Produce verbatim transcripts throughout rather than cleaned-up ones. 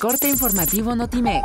Corte informativo Notimex.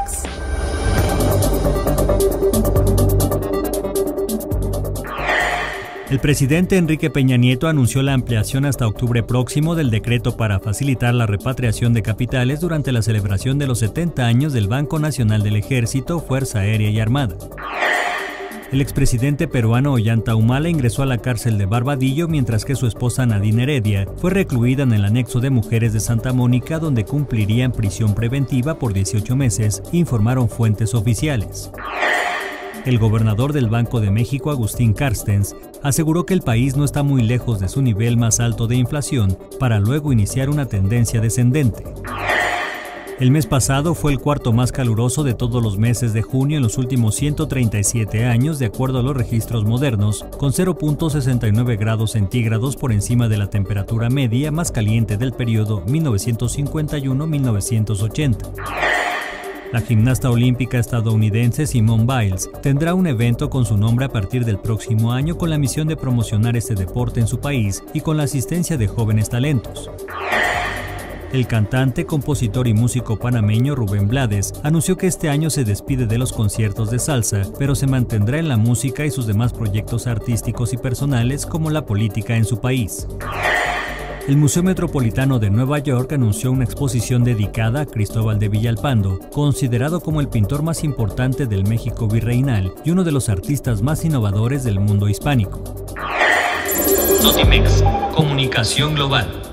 El presidente Enrique Peña Nieto anunció la ampliación hasta octubre próximo del decreto para facilitar la repatriación de capitales durante la celebración de los setenta años del Banco Nacional del Ejército, Fuerza Aérea y Armada. El expresidente peruano Ollanta Humala ingresó a la cárcel de Barbadillo, mientras que su esposa Nadine Heredia fue recluida en el anexo de mujeres de Santa Mónica, donde cumplirían prisión preventiva por dieciocho meses, informaron fuentes oficiales. El gobernador del Banco de México, Agustín Carstens, aseguró que el país no está muy lejos de su nivel más alto de inflación para luego iniciar una tendencia descendente. El mes pasado fue el cuarto más caluroso de todos los meses de junio en los últimos ciento treinta y siete años, de acuerdo a los registros modernos, con cero punto sesenta y nueve grados centígrados por encima de la temperatura media más caliente del periodo mil novecientos cincuenta y uno a mil novecientos ochenta. La gimnasta olímpica estadounidense Simone Biles tendrá un evento con su nombre a partir del próximo año, con la misión de promocionar este deporte en su país y con la asistencia de jóvenes talentos. El cantante, compositor y músico panameño Rubén Blades anunció que este año se despide de los conciertos de salsa, pero se mantendrá en la música y sus demás proyectos artísticos y personales, como la política en su país. El Museo Metropolitano de Nueva York anunció una exposición dedicada a Cristóbal de Villalpando, considerado como el pintor más importante del México virreinal y uno de los artistas más innovadores del mundo hispánico. Notimex, comunicación global.